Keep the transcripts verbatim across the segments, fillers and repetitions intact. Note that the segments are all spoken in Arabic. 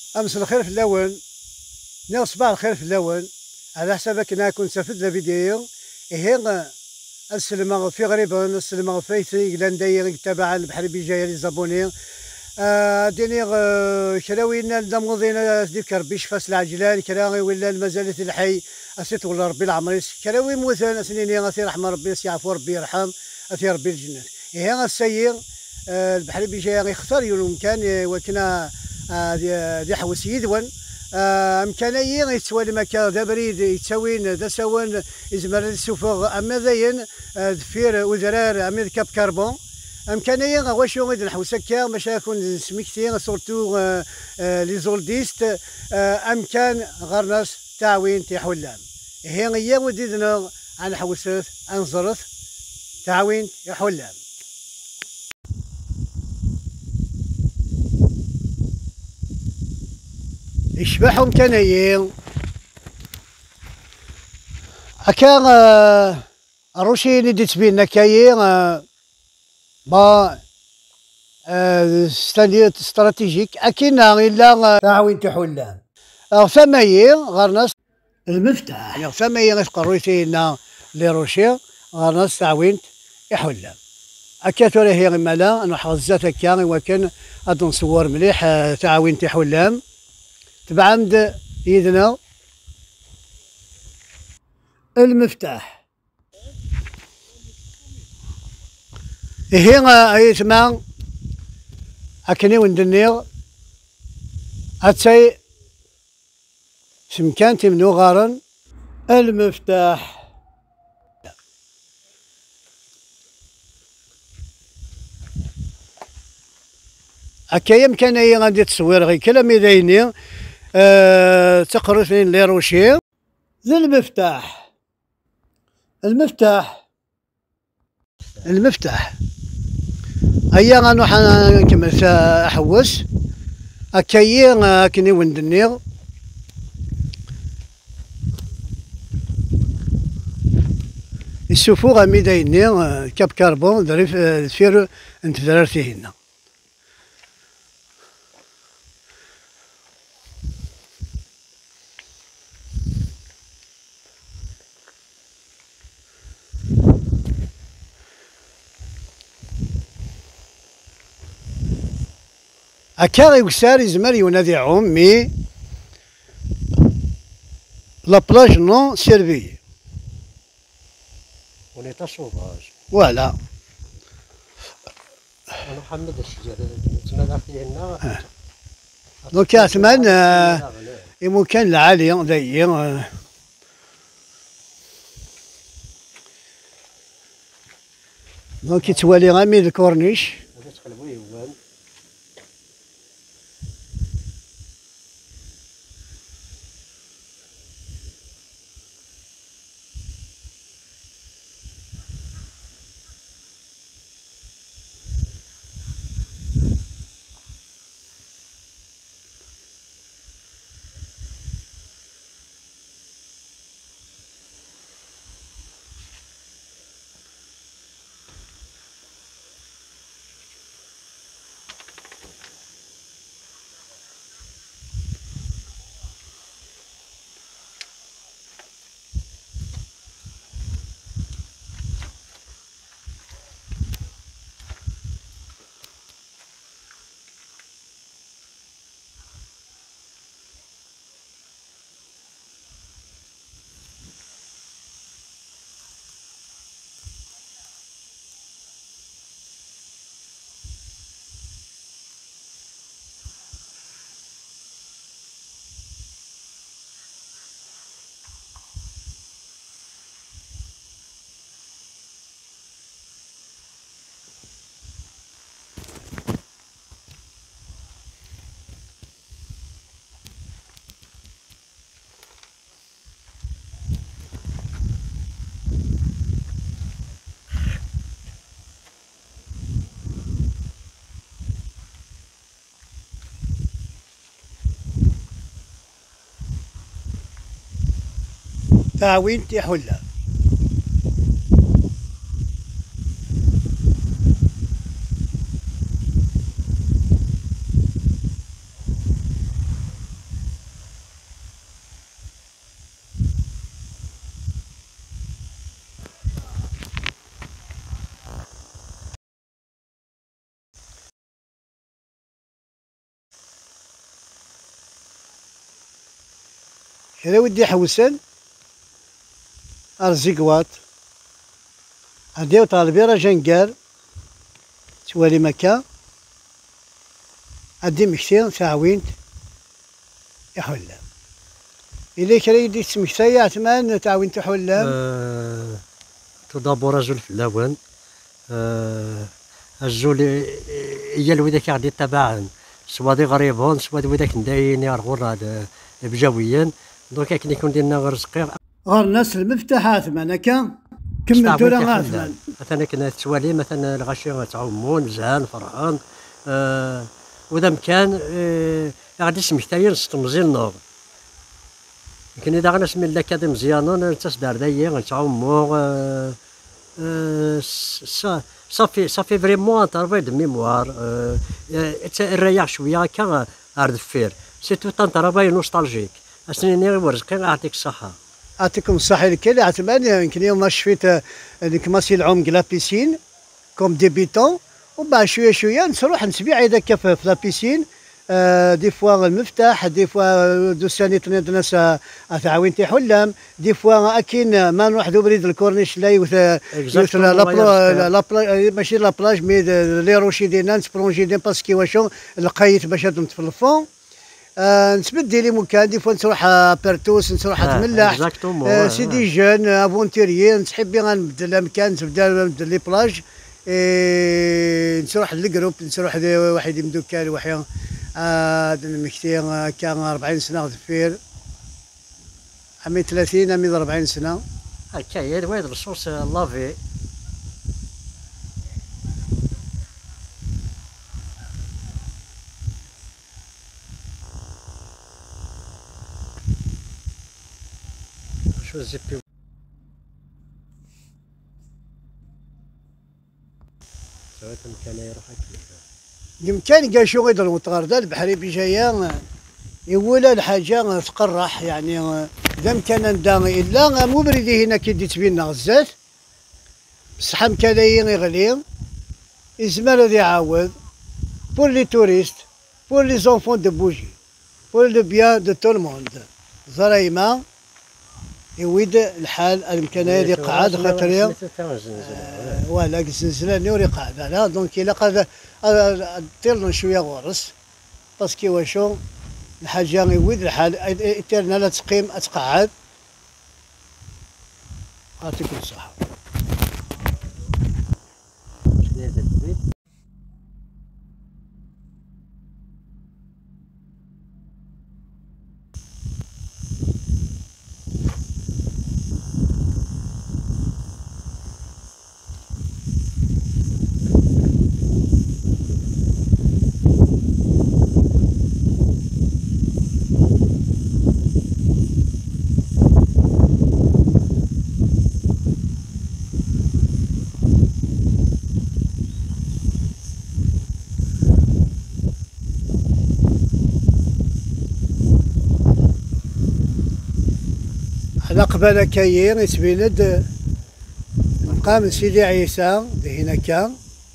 أمس الخير في الأول، نير صباح الخير في الأول، على حسابك أنا كنت سافرت لفيديو، إيه السلمة في غريبة السلمة في ثري لان داير تبع البحر بجاية للزابوني. آه ديني آه كراوينا دموضينا ديك ربي شفاس العجلان كراوي ولا المزالة الحي أسيت ولا ربي العمريس كراوي موثان أسنيني غاثي رحمة ربي يعفو ربي يرحم أثي ربي الجنة. إيه السير آه البحر بجاية يختار يوم كان وكنا آه دي حوس يدون آه امكانيه يتسوى المكان دا بريد يتساوين دا سوان يزمر السفغ اما ذاين آه دفير وزرار امير كاب كربون امكانيه غواشو غيد نحوس هكا باش يكون سميكتي سورتو آه آه لي زولديست آه امكان غرناس تعوين تيحولام هي هي وديدنا عن حوسات انزرث تعوين يحولام. يشبحهم كنايين هكا آه الروشين اللي تبين كاين آه با آه استراتيجيك اكينا الا تعاون تحولان فمايين غرناس المفتاح يعني فمايين قرويتينا لي روشي غرناس تعاون يحولان هكا توري هي مالا نحفظ ذات هكا وكان غادي نصور مليح آه تعاون تحولان تبعمد يدنا المفتاح هي يسمع أكني وندنيغ أتسي سمكان تمنو غارن المفتاح هكا يمكن هي غادي تصوير غير كلام يديني أه تقرصين لي روشي ذا المفتاح المفتاح المفتاح هيا غنروح نكمل احوس هكايا كني وندنيغ السفوغ ميدايني كاب كربون دريف دفير انت درارتي هنا هكا يوسار يزمر ينادي عوم مي لا بلاج نون سيرفي وليتا سوفاج فوالا انا محمد الشجر تما فينا دونك اتمنى يمكن العالي ذي دونك يتوالي غامي الكورنيش تعاون يحولها. كرا ودي حوسن أرزيقوات هديو طالبي راه جنقال توالي مكة أدي مكتين تعوينت يحلم إلي كرا يدي تمكتايا عثمان تعوينت يحلم أه تدابو رجل في اللون أه الجول هي الوذاك غادي يتبعن سوا دي غريبون سوا دي وذاك نداين يرغون هاد بجويا دونك كي يكون ديالنا غير رزقي غير الناس المفتاح عثمان هكا كمل دولا عثمان مثلا كنا توالي مثلا الغاشي تعومون مزيان فرحان أه وإذا مكان أه غادي سمكتاين مزيان نوض يمكن إذا غنسمي الله كادي مزيانون تسدار دايا غنتعومو أه أه صافي صافي فريمون تربي د ميموار الرياح شويه هكا غير دفير سيتو تنطربي نوستالجيك اسنيني غير ورزقي يعطيك الصحه. يعطيكم الصحه الكل عثمان يمكن اليوم ما شفيت ديك ماسي العوم لا بيسين كوم ديبيتون وبعد شويه شويه نروح نسبيع هذاك في لا بيسين دي فوا المفتاح دي فوا دوساني ناس تعاون تيحلم دي فوا اكين ما نروح بريد الكورنيش لا يوث يوث لا ماشي لا بلاج مي لي روشي ديالنا نسبرونجي دي باسكي واشو لقيت باش في الفون نتبدل لي مكان دي فوا نروح بيرتوس نروح تملاح سيدي جون افونتيريي نتحب غنبدل المكان نبدل لي بلاج نروح للجروب نروح واحد مدوكال واحد هاد المكتين كان أربعين سنة غدفير عمي ثلاثين عمي أربعين سنة هكا هي واحد الرصوص لافي شو زيبي سويت مكان يروح هكا يمكن كاع شو غير المطار دا البحري بجايه يولا الحاجه تقرح يعني اذا كان ندا الا مو بريدي هنا كي ديت بينا غزات بصح مكانين يغلي يزمر هذا يعاود بور لي توريست بور لي زونفون دو بوجي بور لو بيان دو تو الموند زرايما يويد الحال الامكانيه اللي قعد خاطر ولا الزلزال نوري قاعد على دونك الا قاد طيرنا شويه غرس باسكو واشو الحاجه يويد الحال تيرنا لا تقيم تقعد يعطيكم الصحه. على قبالة كاين يتبيند مقام سيدي عيسى هنا كان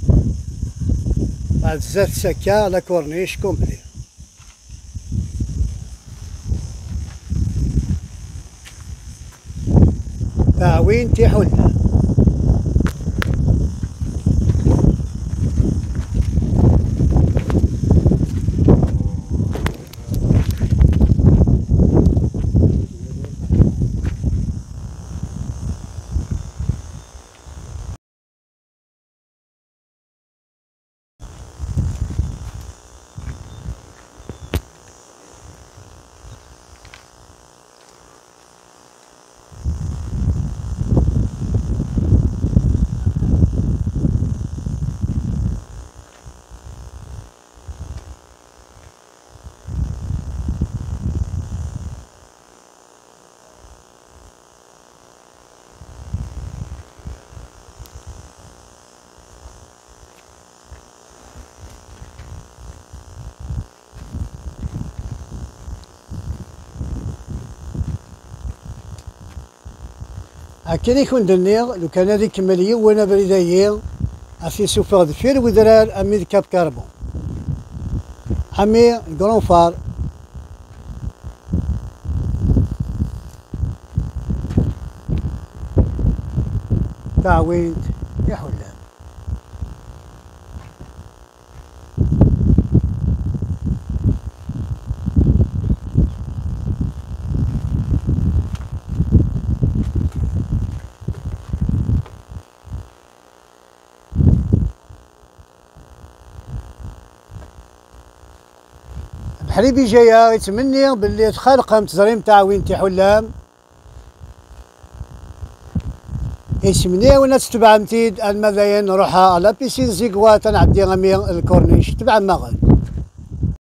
بعد زاد سكا على كورنيش كومبلي تعوين تيحلها هكذا يكون دنيا لو كان هذيك كمالية وانا بريدايا اسي سوفر دفير ودرار امي كاب كاربون امي الكرون فار تعوينت يا حلام. بحريبي جايه يتمني باللي تخلق تزريم تعوين تي حلام يسمني وانا تتبع متيد المذاين نروح على بيسين زيكوا تنعدي غمي الكورنيش تبع مغل.